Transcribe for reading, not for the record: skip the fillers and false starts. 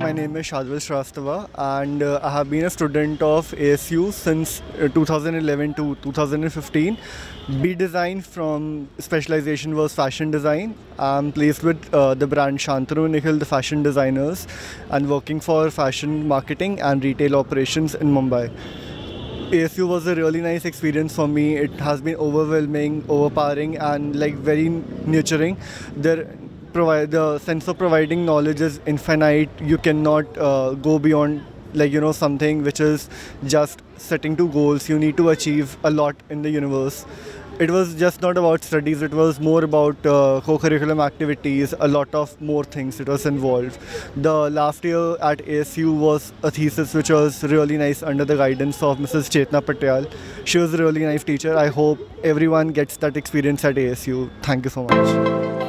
my name is Shadwil Shrastava, and I have been a student of ASU since 2011 to 2015. B design from specialization was fashion design. I'm placed with the brand Shantanu Nikhil, the fashion designers, and working for fashion marketing and retail operations in Mumbai. ASU was a really nice experience for me. It has been overwhelming, overpowering, and like very nurturing. The sense of providing knowledge is infinite. You cannot go beyond something which is just setting two goals. You need to achieve a lot in the universe. It was just not about studies, it was more about co-curriculum activities, a lot of more things it was involved. The last year at ASU was a thesis which was really nice under the guidance of Mrs. Chetna Patel. She was a really nice teacher. I hope everyone gets that experience at ASU. Thank you so much.